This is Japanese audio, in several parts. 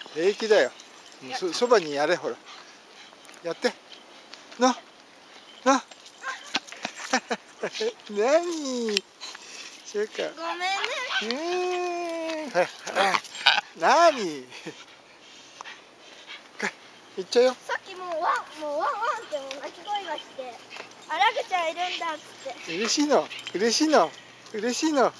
平気だよ。そばにやれ、ほら。やって。な。なに。そうか。 ごめんね。 なに。行っちゃうよ。 さっきもうワンって鳴き声がして、あ、ラグちゃんいるんだっつって。 嬉しいの。嬉しいの。嬉しいの。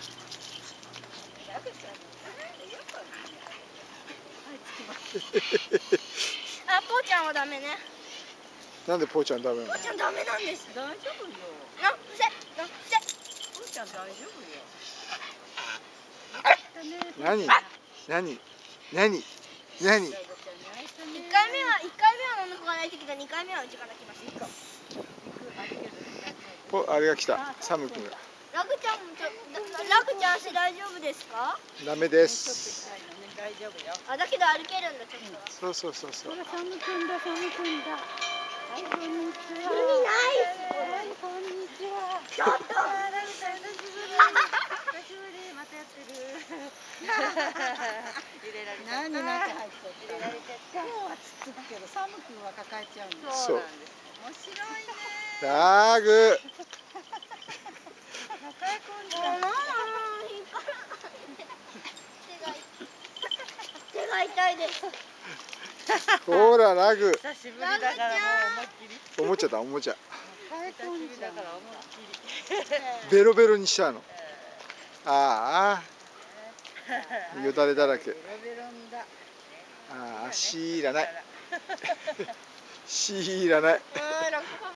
あ、ポーちゃんはダメね。 なんでポーちゃんダメなの？ ポーちゃんダメなんです。 大丈夫よ。 ポーちゃん大丈夫よ。 何？ 1回目は女の子が泣いてきた、2回目はうちが泣きました。 あれが来た。サム君が。 ラグちゃん足大丈夫ですか？ ダメです。 大丈夫よ。 あ、だけど歩けるんだ、ちょっと。 そう。 サム君だ。はい、こんにちは。 意味ない。 はい、こんにちは。 ちょっと。 久しぶり、またやってる。何中入っちゃった。今日はつっつくけど、サム君は抱えちゃうんです。 そう。 面白いね。 ラグ。 抱え込んじゃう。 手が痛いです。 ほらラグ。 久しぶりだからもう思いっきり。 おもちゃだ、おもちゃ。 抱え込んじゃうから思いっきり。 ベロベロにしちゃうの。ああ。よだれだらけ。 ベロベロンだ。 ああ、しいらない。しいらない。